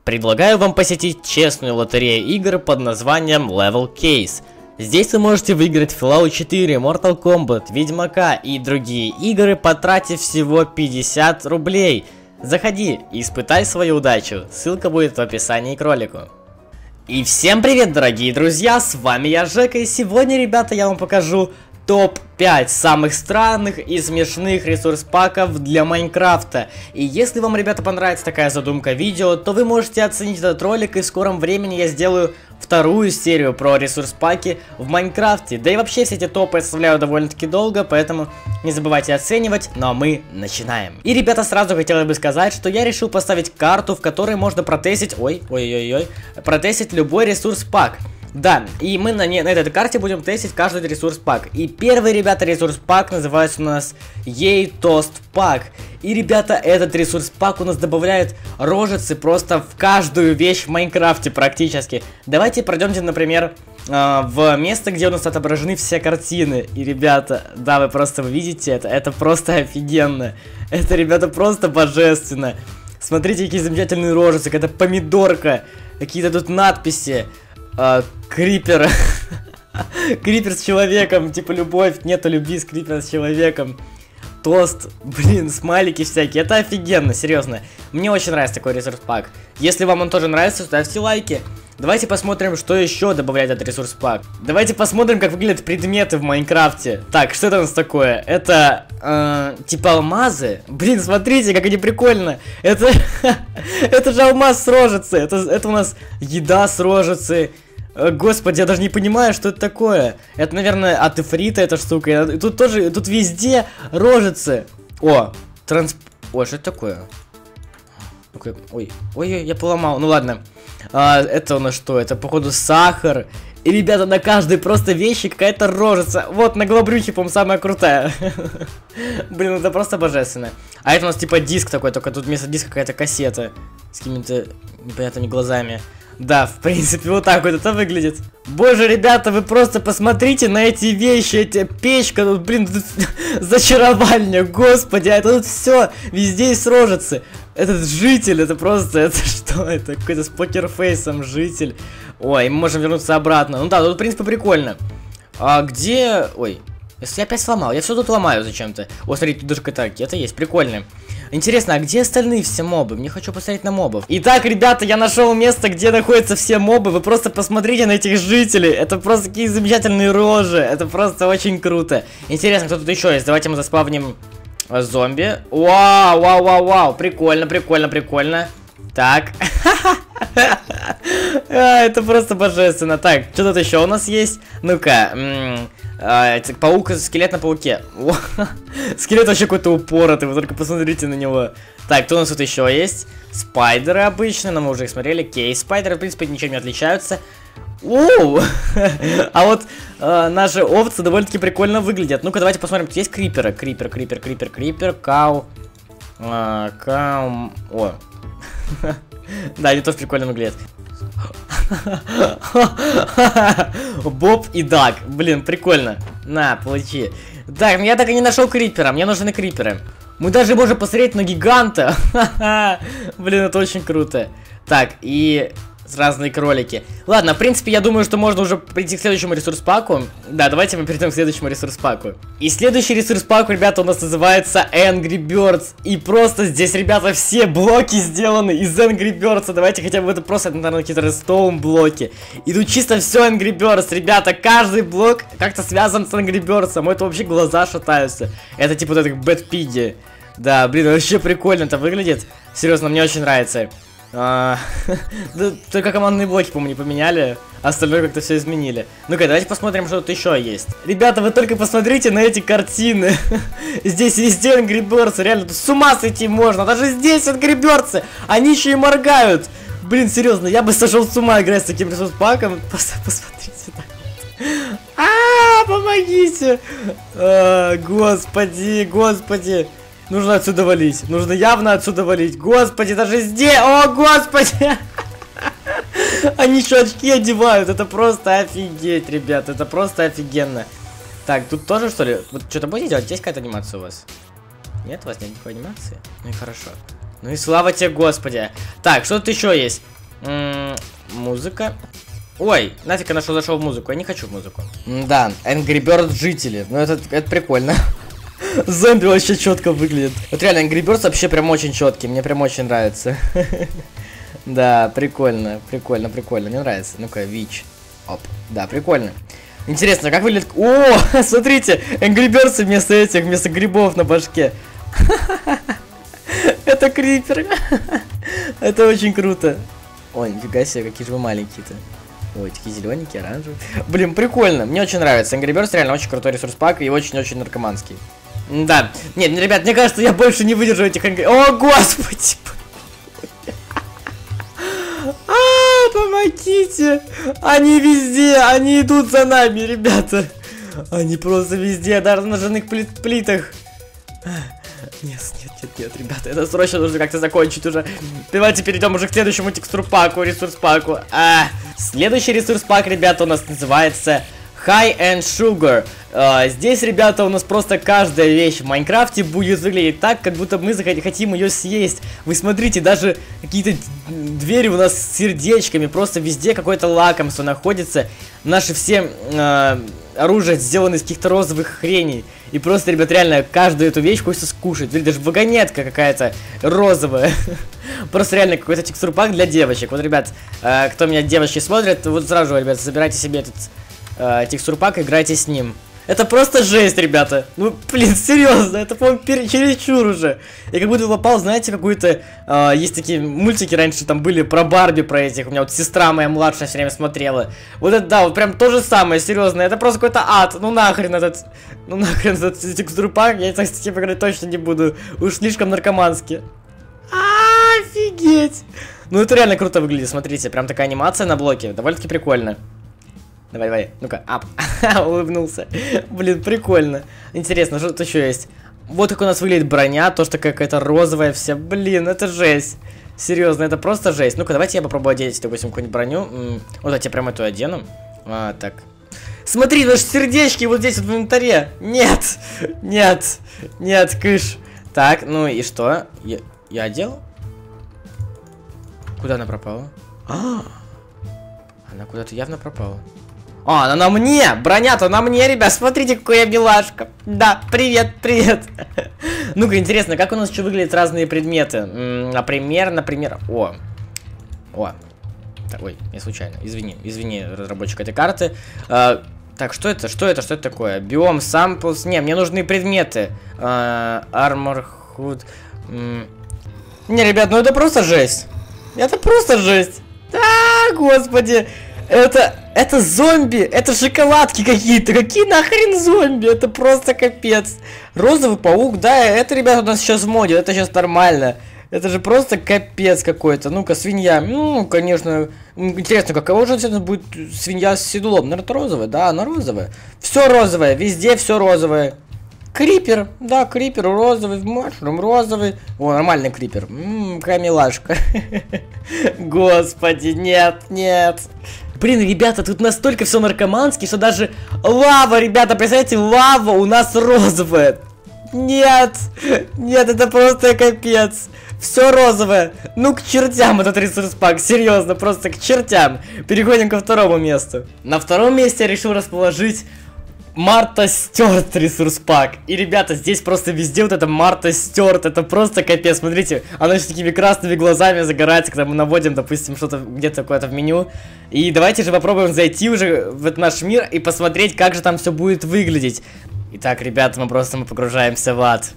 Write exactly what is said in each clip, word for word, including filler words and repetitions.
Предлагаю вам посетить честную лотерею игр под названием Level Case. Здесь вы можете выиграть Fallout четыре, Mortal Kombat, Ведьмака и другие игры, потратив всего пятьдесят рублей. Заходи и испытай свою удачу, ссылка будет в описании к ролику. И всем привет, дорогие друзья, с вами я, Жека, и сегодня, ребята, я вам покажу топ пять самых странных и смешных ресурс-паков для Майнкрафта. И если вам, ребята, понравится такая задумка видео, то вы можете оценить этот ролик, и в скором времени я сделаю вторую серию про ресурс-паки в Майнкрафте. Да и вообще все эти топы я составляю довольно-таки долго, поэтому не забывайте оценивать, ну а мы начинаем. И, ребята, сразу хотелось бы сказать, что я решил поставить карту, в которой можно протестить, ой, ой-ой-ой, протестить любой ресурс-пак. Да, и мы на, не, на этой карте будем тестить каждый ресурс-пак. И первый, ребята, ресурс-пак называется у нас Ей Тост Пак. И, ребята, этот ресурс-пак у нас добавляет рожицы просто в каждую вещь в Майнкрафте практически. Давайте пройдемте, например, э, в место, где у нас отображены все картины. И, ребята, да, вы просто видите это, это просто офигенно. Это, ребята, просто божественно. Смотрите, какие замечательные рожицы, какая-то помидорка, какие-то тут надписи. Uh, крипер. Крипер с человеком. Типа любовь, нету любви с крипер с человеком. Тост. Блин, смайлики всякие. Это офигенно, серьезно. Мне очень нравится такой ресурс-пак. Если вам он тоже нравится, ставьте лайки. Давайте посмотрим, что еще добавляет этот ресурс-пак. Давайте посмотрим, как выглядят предметы в Майнкрафте. Так, что это у нас такое? Это, э, типа алмазы? Блин, смотрите, как они прикольно. Это, это же алмаз с рожицы. Это, это у нас еда с рожицы. Господи, я даже не понимаю, что это такое. Это, наверное, от ифрита эта штука. И тут тоже, тут везде рожицы. О, транс... Ой, что это такое? Ой, ой, ой, я поломал. Ну ладно. А, это у нас что? Это, походу, сахар. И, ребята, на каждой просто вещи какая-то рожица. Вот, на голобрюхе, по-моему, самая крутая. Блин, это просто божественно. А это у нас типа диск такой, только тут вместо диска какая-то кассета. С какими-то непонятными глазами. Да, в принципе, вот так вот это выглядит. Боже, ребята, вы просто посмотрите на эти вещи, эти печка, тут, блин, тут зачаровальня, господи, а это тут все, везде есть рожицы. Этот житель, это просто, это что, это какой-то с покерфейсом житель. Ой, мы можем вернуться обратно. Ну да, тут, в принципе, прикольно. А где, ой, я опять сломал, я все тут ломаю зачем-то. О, смотрите, тут даже какая-то ракета есть, прикольно. Интересно, а где остальные все мобы? Мне хочу посмотреть на мобов. Итак, ребята, я нашел место, где находятся все мобы. Вы просто посмотрите на этих жителей. Это просто такие замечательные рожи. Это просто очень круто. Интересно, кто тут еще есть? Давайте мы заспавним зомби. Вау, вау, вау, вау. Прикольно, прикольно, прикольно. Так. Это просто божественно. Так, что тут еще у нас есть? Ну-ка. А, паук, скелет на пауке. Скелет вообще какой-то упоротый, вы только посмотрите на него. Так, кто у нас тут еще есть? Спайдеры обычно, но мы уже их смотрели. Кейс-спайдеры, в принципе, ничем не отличаются. Оу! А вот э, наши овцы довольно-таки прикольно выглядят. Ну-ка, давайте посмотрим, тут есть криперы. Крипер, крипер, крипер, крипер, кау. А, кау. О. Да, они тоже прикольно выглядят. Боб и Даг. Блин, прикольно. На, получи. Так, я так и не нашел крипера. Мне нужны криперы. Мы даже можем посмотреть на гиганта. Блин, это очень круто. Так, и разные кролики. Ладно, в принципе, я думаю, что можно уже прийти к следующему ресурс-паку. Да, давайте мы перейдем к следующему ресурс-паку. И следующий ресурс-пак, ребята, у нас называется Angry Birds. И просто здесь, ребята, все блоки сделаны из Angry Birds. Давайте хотя бы это просто, наверное, какие-то redstone блоки. И тут чисто все Angry Birds, ребята. Каждый блок как-то связан с Angry Birds. Это вообще глаза шатаются. Это типа вот этих Bad Piggy. Да, блин, вообще прикольно это выглядит. Серьезно, мне очень нравится. А, да, только командные блоки, по-моему, не поменяли. Остальное как-то все изменили. Ну-ка, давайте посмотрим, что тут еще есть. Ребята, вы только посмотрите на эти картины. Здесь везде Angry Birds. Реально, тут с ума сойти можно. Даже здесь Angry Birds. Они еще и моргают. Блин, серьезно, я бы сошел с ума играть с таким ресурс-паком. Посмотрите так. А, помогите. Господи, господи. Нужно отсюда валить. Нужно явно отсюда валить. Господи, даже здесь. О, господи. Они еще очки одевают. Это просто офигеть, ребят. Это просто офигенно. Так, тут тоже, что ли? Вот что-то будете делать? Есть какая-то анимация у вас? Нет, у вас нет никакой анимации? Ну и хорошо. Ну и слава тебе, Господи. Так, что тут еще есть? М-м, музыка. Ой, нафиг я нашел, зашел в музыку. Я не хочу в музыку. Да, Angry Birds жители. Ну это, это прикольно. Зомби вообще четко выглядит. Вот реально, Angry Birds вообще прям очень четкий. Мне прям очень нравится. Да, прикольно, прикольно, прикольно. Мне нравится. Ну-ка, Вич. Оп. Да, прикольно. Интересно, как выглядит... О, смотрите, Angry Birds вместо этих, вместо грибов на башке. Это крипер. Это очень круто. Ой, нифига себе, какие же вы маленькие-то. Ой, такие зелененькие, оранжевые. Блин, прикольно. Мне очень нравится. Angry Birds реально очень крутой ресурс пак и очень-очень наркоманский. Да. Нет, ребят, мне кажется, я больше не выдержу этих Angry... О, господи! А, помогите! Они везде, они идут за нами, ребята. Они просто везде, даже на ножных плит плитах. Нет, нет, нет, нет, ребята, это срочно нужно как-то закончить уже. Давайте перейдем уже к следующему текстур паку, ресурс паку. А, следующий ресурс пак, ребята, у нас называется High End Sugar. А, здесь, ребята, у нас просто каждая вещь в Майнкрафте будет выглядеть так, как будто мы хотим ее съесть. Вы смотрите, даже какие-то двери у нас с сердечками, просто везде какое-то лакомство находится. Наши все а, оружие сделано из каких-то розовых хреней. И просто, ребят, реально, каждую эту вещь хочется скушать. Видите, даже вагонетка какая-то розовая. Просто реально какой-то текстурпак для девочек. Вот, ребят, э, кто меня девочки смотрят, вот сразу же, ребят, забирайте себе этот э, текстурпак, играйте с ним. Это просто жесть, ребята. Ну, блин, серьезно, это, по-моему, чересчур уже. Я как будто попал, знаете, какую-то... Э, есть такие мультики раньше, там были про Барби, про этих. У меня вот сестра моя младшая все время смотрела. Вот это, да, вот прям то же самое, серьезно. Это просто какой-то ад. Ну нахрен этот... Ну нахрен этот текстурпак. Я так с таким играть точно не буду. Уж слишком наркомански. А, офигеть. Ну, это реально круто выглядит, смотрите. Прям такая анимация на блоке. Довольно-таки прикольно. Давай, давай, ну-ка, ап, улыбнулся. Блин, прикольно. Интересно, что тут еще есть? Вот как у нас выглядит броня, тоже такая какая-то розовая вся. Блин, это жесть. Серьезно, это просто жесть. Ну-ка, давайте я попробую одеть, допустим, какую-нибудь броню. М-м, вот я тебе прям эту одену. А, так. Смотри, наши сердечки вот здесь вот в инвентаре. Нет, нет, нет, кыш. Так, ну и что? Я, я одел? Куда она пропала? А, она куда-то явно пропала. А, она на мне! Броня-то на мне, ребят! Смотрите, какой я милашка! Да, привет, привет! Ну-ка, интересно, как у нас еще выглядят разные предметы? М-м, например, например... О! О! Так, ой, не случайно. Извини, извини, разработчик этой карты. А, так, что это? Что это? Что это такое? Биом, самплс... Не, мне нужны предметы. А, armor, hood... М-м. Не, ребят, ну это просто жесть! Это просто жесть! А, господи! Это, это зомби, это шоколадки какие-то, какие нахрен зомби, это просто капец. Розовый паук, да, это, ребята, у нас сейчас в моде, это сейчас нормально. Это же просто капец какой-то. Ну-ка, свинья, ну, конечно, интересно, каково же это будет свинья с седлом? Наверное, розовая, да, она розовая. Все розовое, везде все розовое. Крипер, да, крипер розовый, машрум розовый. О, нормальный крипер. Ммм, какая милашка. Господи, нет, нет. Блин, ребята, тут настолько все наркомански, что даже лава, ребята, представляете, лава у нас розовая. Нет, нет, это просто капец. Все розовое. Ну, к чертям этот ресурс пак, серьезно, просто к чертям. Переходим ко второму месту. На втором месте я решил расположить Марта Стюарт ресурс пак. И, ребята, здесь просто везде вот это Марта Стюарт. Это просто капец. Смотрите, она с такими красными глазами загорается, когда мы наводим, допустим, что-то где-то куда-то в меню. И давайте же попробуем зайти уже в этот наш мир и посмотреть, как же там все будет выглядеть. Итак, ребята, мы просто мы погружаемся в ад.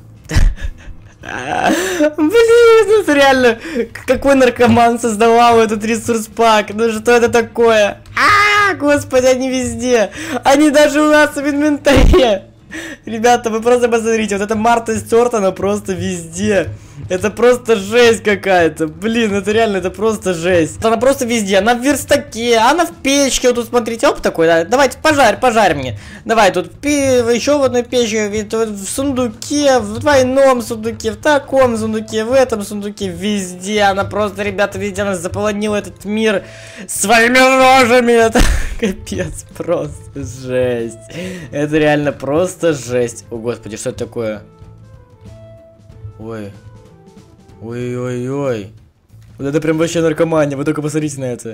Блин, это реально, какой наркоман создавал этот ресурс пак. Ну что это такое? А, господи, они везде. Они даже у нас в инвентаре. Ребята, вы просто посмотрите, вот эта Марта Стюарт, она просто везде. Это просто жесть какая-то. Блин, это реально, это просто жесть. Она просто везде, она в верстаке, она в печке. Вот тут смотрите, оп, такой, да. Давайте, пожарь, пожарь мне. Давай, тут еще в одной печке, в сундуке, в двойном сундуке, в таком сундуке, в этом сундуке, везде. Она просто, ребята, везде, она заполонила этот мир своими рожами. Это капец, просто жесть. Это реально просто жесть. О, господи, что это такое? Ой. Ой-ой-ой. Вот это прям вообще наркомания, вы только посмотрите на это.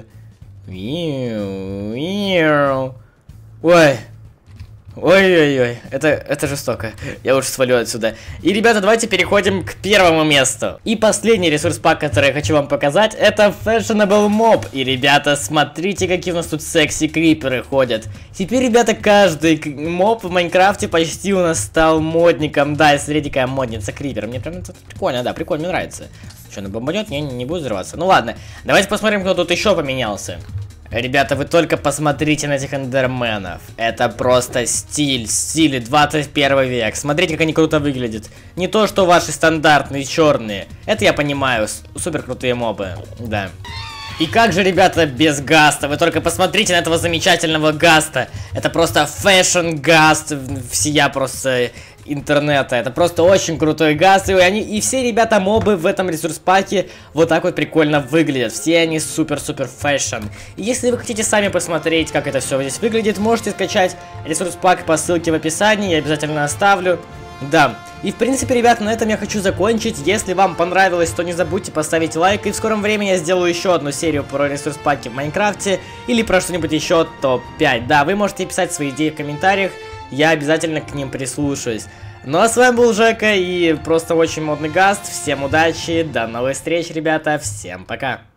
Ой. Ой-ой-ой, это, это жестоко. Я лучше свалю отсюда. И, ребята, давайте переходим к первому месту. И последний ресурс пак, который я хочу вам показать, это Fashionable Mob. И, ребята, смотрите, какие у нас тут секси криперы ходят. Теперь, ребята, каждый моб в Майнкрафте почти у нас стал модником. Да, и смотрите, какая модница крипер. Мне прям это прикольно, да, прикольно, мне нравится. Что, она бомбанет? Не, не будет взрываться. Ну ладно, давайте посмотрим, кто тут еще поменялся. Ребята, вы только посмотрите на этих эндерменов. Это просто стиль, стиль двадцать первый век. Смотрите, как они круто выглядят. Не то, что ваши стандартные черные. Это я понимаю, супер крутые мобы, да. И как же, ребята, без гаста? Вы только посмотрите на этого замечательного гаста. Это просто фэшн гаст всея просто интернета. Это просто очень крутой гаст. И, они, и все, ребята, мобы в этом ресурс-паке вот так вот прикольно выглядят. Все они супер-супер фэшн. И если вы хотите сами посмотреть, как это все здесь выглядит, можете скачать ресурс-пак по ссылке в описании. Я обязательно оставлю. Да. И в принципе, ребят, на этом я хочу закончить. Если вам понравилось, то не забудьте поставить лайк. И в скором времени я сделаю еще одну серию про ресурс-паки в Майнкрафте. Или про что-нибудь еще топ пять. Да, вы можете писать свои идеи в комментариях. Я обязательно к ним прислушаюсь. Ну а с вами был Жека и просто очень модный гаст. Всем удачи, до новых встреч, ребята. Всем пока.